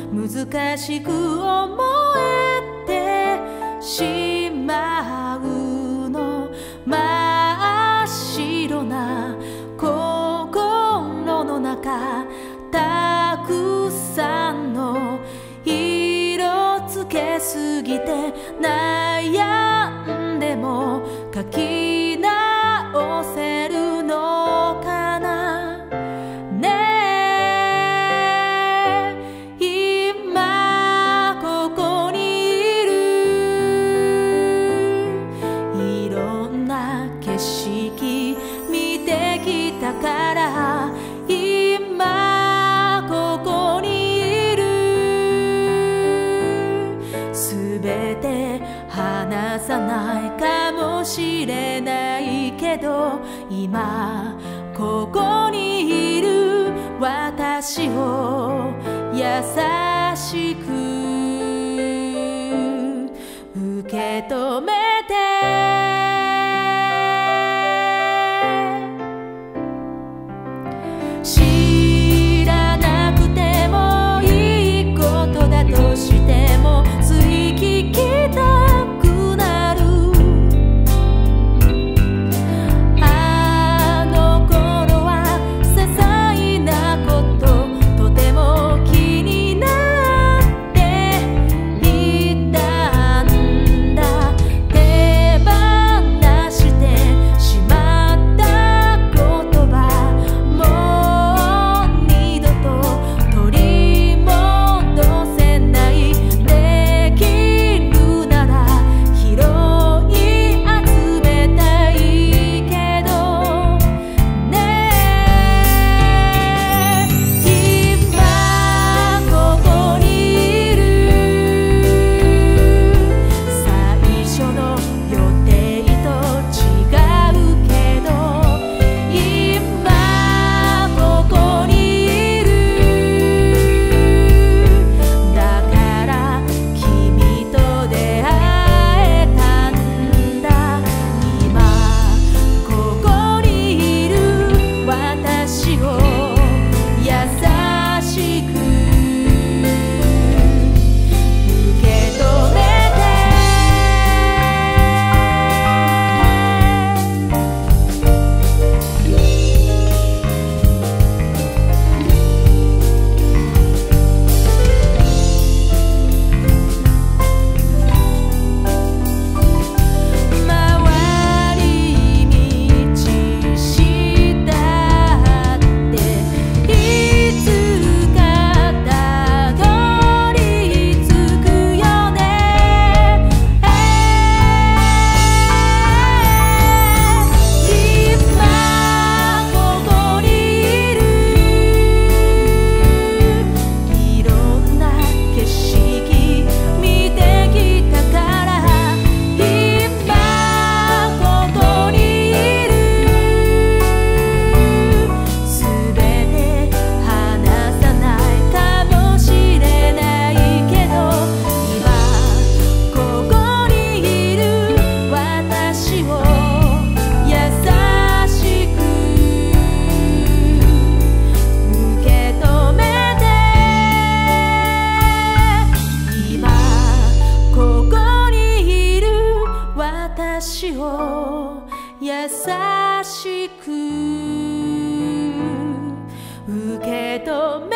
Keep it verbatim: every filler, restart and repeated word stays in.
難しく思えてしまうの。真っ白な心の中、たくさんの色つけすぎて悩んでも書き直せるのかな。ねえ今ここにいる、いろんな景色見てきたから、今ここにいる。すべて話さないかもしれないけど、今ここにいる私を優しく受け止めて。知らなくてもいいことだとしてもつい聞きたくなる。あの頃は些細なこととても気になっていたんだ。手放してしまった言葉、もう二度と取り戻せない。できるなら拾い集めたいけどね。今ここにいる。最初の予定と違うけど、今ここにいる。だから君と出会えたんだ。今ここにいる私を優しく受け止めて。回り道したっていつかたどり着くよね。今ここにいる。いろんな景色見てきたから、今ここにいる。すべて話さないかもしれないけど、今ここにいる私を優しく受け止めて。今ここにいる私を優しく受け止め